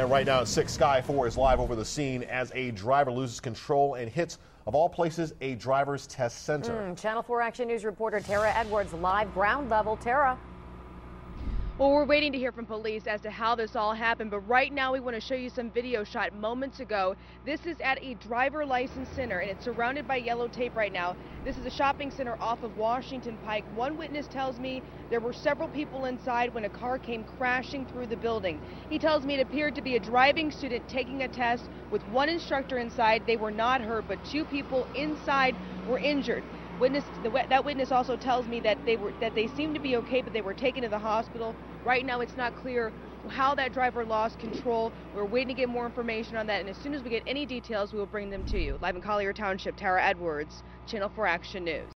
And right now, 6 Sky 4 is live over the scene as a driver loses control and hits, of all places, a driver's test center. Channel 4 Action News reporter Tara Edwards live ground level. Tara. Well, we're waiting to hear from police as to how this all happened, but right now we want to show you some video shot moments ago. This is at a driver license center, and it's surrounded by yellow tape right now. This is a shopping center off of Washington Pike. One witness tells me there were several people inside when a car came crashing through the building. He tells me it appeared to be a driving student taking a test with one instructor inside. They were not hurt, but 2 people inside were injured. That witness also tells me that they seemed to be okay, but they were taken to the hospital. Right now, it's not clear how that driver lost control. We're waiting to get more information on that, and as soon as we get any details, we will bring them to you. Live in Collier Township, Tara Edwards, Channel 4 Action News.